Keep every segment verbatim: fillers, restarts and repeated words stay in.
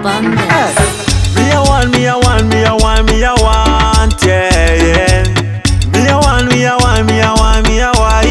abundance. Me a want, me a want, me a want, me a want, yeah, yeah. Me a want, me a want, me a want, me a want.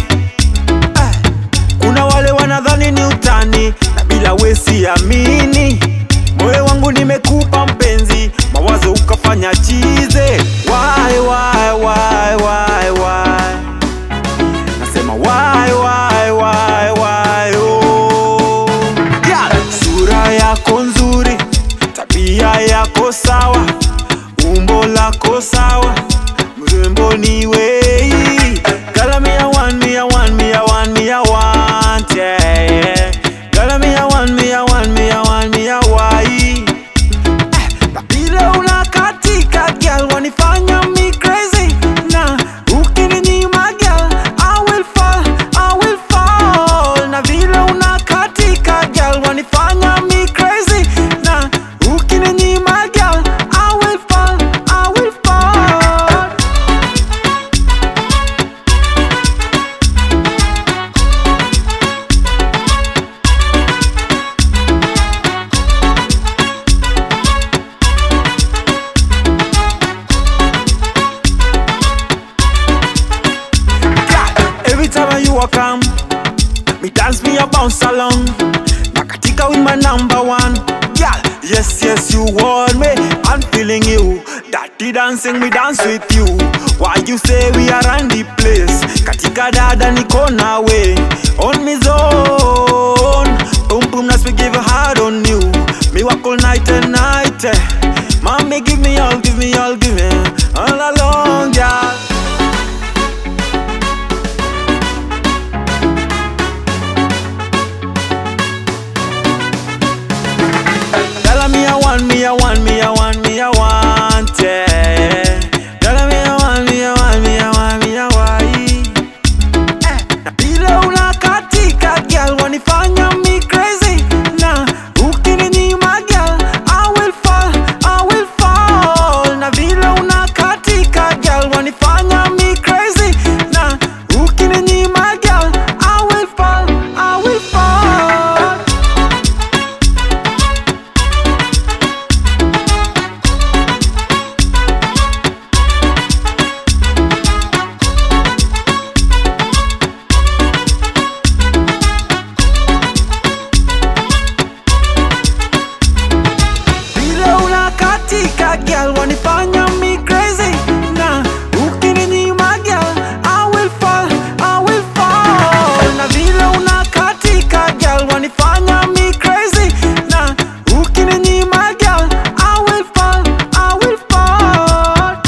Kuna wale wanadhani ni utani na bila we siamini. Moyo wangu nimekupa mpenzi, mawazo ukafanya chize. Why, why, why, why, why? Nasema why, why, why, why, oh. Yeah. Sura yako nzuri, tabia yako sawa, umbo lako sawa, mrembo ni wei. Girl, me a want, me a want, me a want, me a want, yeah, yeah. Girl, me a want, me a want, me a want, me a want. Na bila unakatika girl, wanifanya me crazy. Na ukininyima girl, I will fall, I will fall. Na bila unakatika girl, wanifanya me crazy. Na ukininyima girl, I will fall, I will fall. Every time you walk come, me dance, me a bounce along. Nakatika with my number one, girl. Yes, yes, you want me, I'm feeling you. Dirty dancing, me dance with you. Why you say we are on the place? Katika dada niko nawe, on me zone. Boom boom, let's me give a hard on you. Me walk all night and night. Mommy, give me all, give me all, give me all along, girl. Me a want, me a want, me a want, me a want, yeah. Girl, me a want, me a want, me a want, me a want. Na bila unakatika girl, wanifanya me crazy. Na ukininyima girl, I will fall, I will fall. Na bila unakatika girl, wanifanya me crazy. Na ukininyima girl, I will fall, I will fall. Katika girl, wanifanya me crazy. Na ukininyima girl, I will fall, I will fall. Na vile unakatika girl, wanifanya me crazy. Na ukininyima girl, I will fall, I will fall.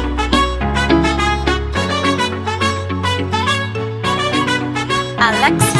Alex